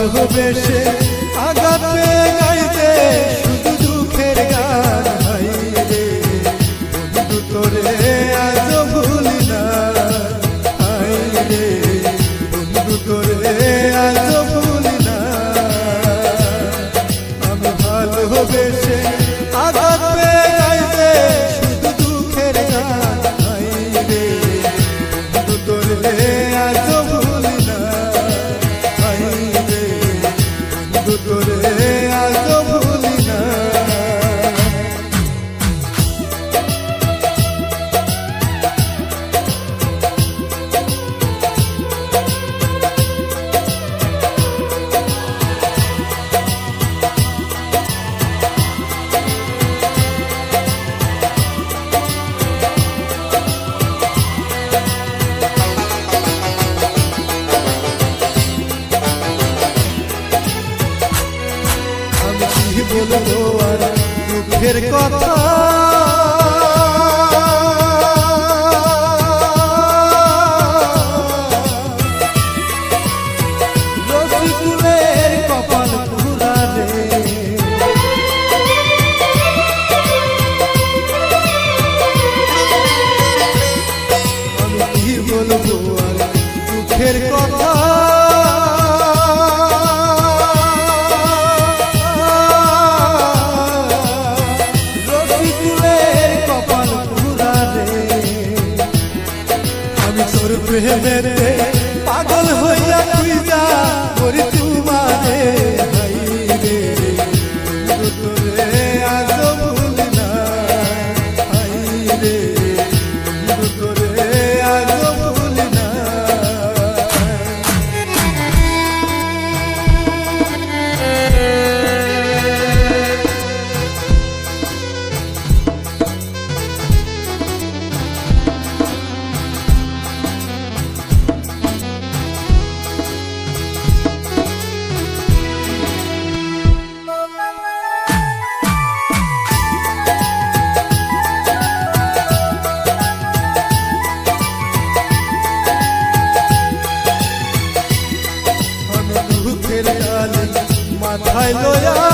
ভালোবেসে আঘাত পেয়ে গাইতে শুধু দুঃখের গান হাই রে বন্ধু তোরে আজ ভুলি না হাই রে বন্ধু তোরে আজ ভুলি না আমি ভালোবেসে আঘাত পেয়ে গাইতে শুধু দুঃখের গান হাই রে বন্ধু তোরে আজ ভুলি না হাই রে বন্ধু তোরে আজ ভুলি না। বলবো আর দুঃখের কথা রসিকুলের কপাল পুরা রে আমি কি বলবো আর দুঃখের কথা প্রেমেতে পাগল হইয়া তুই যা করি তোমারে হাই রে বন্ধু তোরে আজ ভুলি না হাই রে বন্ধু তোরে আজ ভুলি না। মাথায় লয়া